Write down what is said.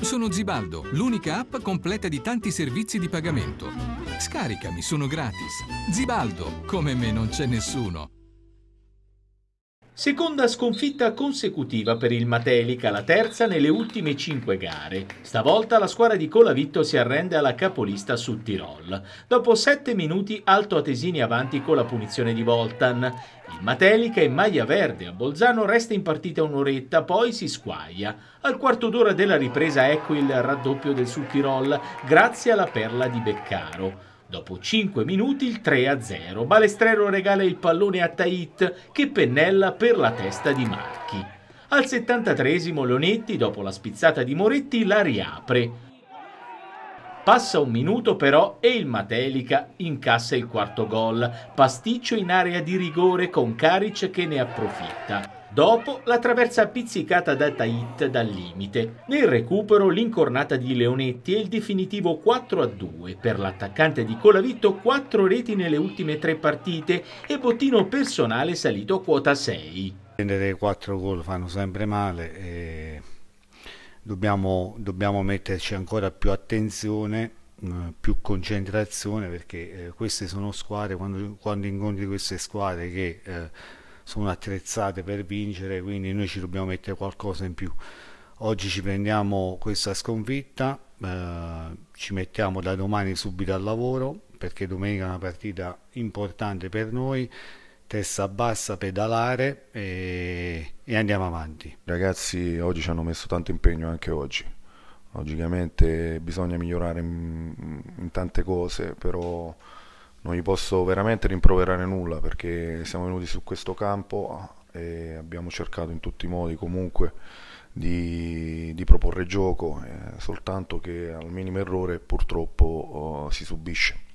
Sono Zibaldo, l'unica app completa di tanti servizi di pagamento. Scaricami, sono gratis. Zibaldo, come me non c'è nessuno. Seconda sconfitta consecutiva per il Matelica, la terza nelle ultime 5 gare. Stavolta la squadra di Colavitto si arrende alla capolista Sud Tirol. Dopo 7 minuti Alto Atesini avanti con la punizione di Voltan. Il Matelica in maglia verde a Bolzano resta in partita un'oretta, poi si squaglia. Al quarto d'ora della ripresa ecco il raddoppio del Sud Tirol grazie alla perla di Beccaro. Dopo 5 minuti il 3-0, Balestrero regala il pallone a Tait che pennella per la testa di Marchi. Al 73esimo Leonetti, dopo la spizzata di Moretti, la riapre. Passa un minuto però e il Matelica incassa il quarto gol, pasticcio in area di rigore con Karic che ne approfitta. Dopo la traversa pizzicata da Tait dal limite. Nel recupero l'incornata di Leonetti e il definitivo 4-2 per l'attaccante di Colavitto, 4 reti nelle ultime 3 partite e bottino personale salito a quota 6. Prendere 4 gol fanno sempre male e dobbiamo metterci ancora più attenzione, più concentrazione, perché queste sono squadre, quando incontri queste squadre che sono attrezzate per vincere, quindi noi ci dobbiamo mettere qualcosa in più. Oggi ci prendiamo questa sconfitta, ci mettiamo da domani subito al lavoro, perché domenica è una partita importante per noi, testa bassa, pedalare e andiamo avanti. I ragazzi oggi ci hanno messo tanto impegno anche oggi. Logicamente bisogna migliorare in tante cose, però non gli posso veramente rimproverare nulla, perché siamo venuti su questo campo e abbiamo cercato in tutti i modi comunque di proporre gioco, soltanto che al minimo errore purtroppo si subisce.